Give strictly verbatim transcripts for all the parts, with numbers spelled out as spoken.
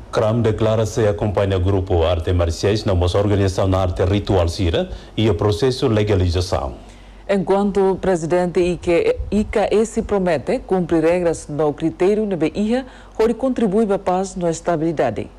CRAM declara-se acompanha grupo arte marciais na nossa organização na arte ritual Sira e o processo de legalização. Enquanto o presidente I K E S promete cumprir regras no critério de B I A, onde contribui para a paz e a estabilidade.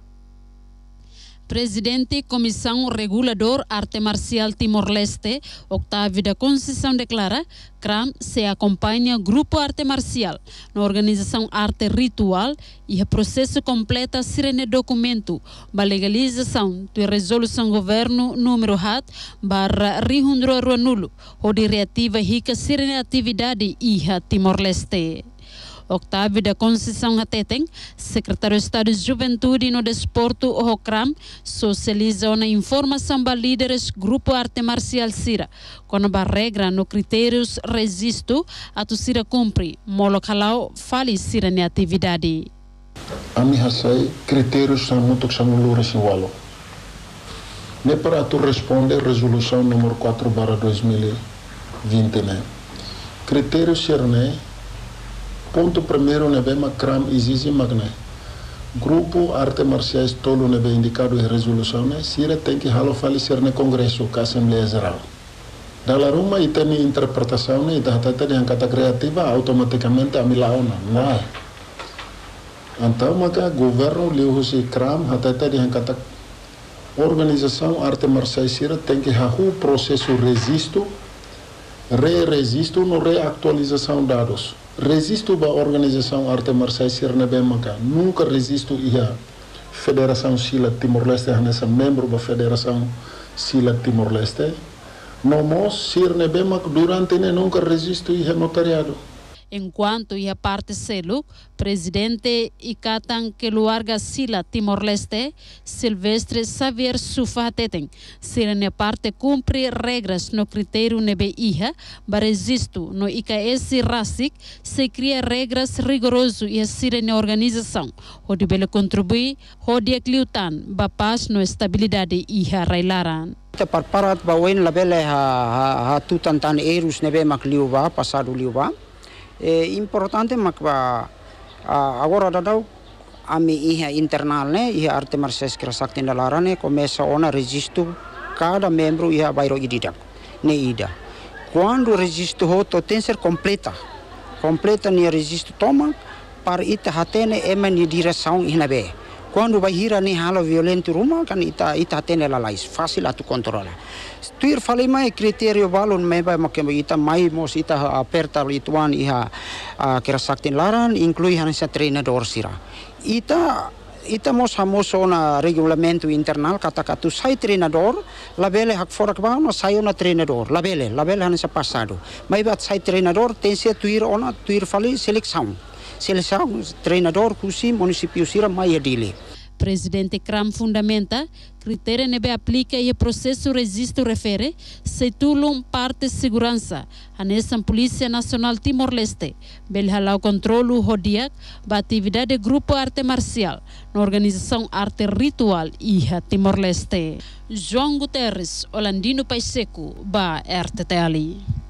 Presidente Comissão Regulador Arte Marcial Timor-Leste, Octávio da Conceição declara, CRAM se acompanha Grupo Arte Marcial na organização Arte Ritual e o processo completa sirene documento para legalização da resolução governo número hat barra rihundro ruanulo, onde reativa rica sirene atividade I A Timor-Leste. Octávio da Conceição Hateteng, secretário de Estado de Juventude e no Desporto, o CRAM, socializa na informação para líderes Grupo Arte Marcial Sira, quando a regra no critérios resisto, a tu Sira cumpre, molocalau fale Sira na atividade. A minha sai, critérios são muito que são luras igual. Nem para tu responder resolução número quatro barra dois mil e vinte, né? Critérios ser, né? Ponto primeiro, né, bem, CRAM exige magné. Grupo Arte Marciais tolo, né, bem, indicado em resolução, né, Sira tem que halo falecer no Congresso, com a Assembleia Geral. Dalam rumah itu ni interpretação, né, da tata yang kata criativa, automaticamente a milaona, não. Então, maka governo liu si CRAM, tata yang kata organização Arte Marciais Sira tem que hahu processo resisto, re-resisto no reatualização dados. Resisto ba organização Arte Marciais Sira bem maka nunca resisto ia Federação Sila Timor-Leste nessa membro da Federação Sila Timor-Leste no mos Sira bem maka durante ne nunca resisto ia notariado. Enquanto ia parte selo, presidente Ikatan Keluarga Sila Timor-Leste, Silvestre Xavier Sufa Teteng, Sira ne parte cumpre regras no critério ne B I A, para resisto no I K E S RASIC, se cria regras rigoroso e a Sira ne organização, onde bele contribui, onde é cliutan, ba paz no estabilidade I A railaran. Parparat bawen labele ha ha tutantan erus nebe mak liuba, passado liuba. É importante mak ba agora dadau ami iha internal ne iha arte marciais kerasakti dalara ne começa ona registro cada membro iha bairo ididak ne ida quando registro hoto tem ser completa completa ne registro toma para ita hatene ema ni direção inabe quando vai hira ne halo violento ruma kan ita ita hatene lalais fácil atu controla. Tuir falei mai kriterio balon mai ba makem ita mai mos ita aperta lituan iha kerasaktin laran inclui hansa treinador Sira. Ita ita mos hamos ona regulamento internal kata katu sai treinador labele hak forak ba no sai ona treinador labele labele hansa passado. Mai bat sai treinador tensia tuir ona tuir falei seleção. Seleção treinador kusi município Sira mai adile. Presidente CRAM fundamenta, critério nebe aplica e o processo registro refere, se tulum parte segurança, a nessa Polícia Nacional Timor-Leste, belhalau controlo hodiak, ba atividade Grupo Arte Marcial, na organização Arte Ritual I A Timor-Leste. João Guterres, Olandino Paiseco, ba R T T ali.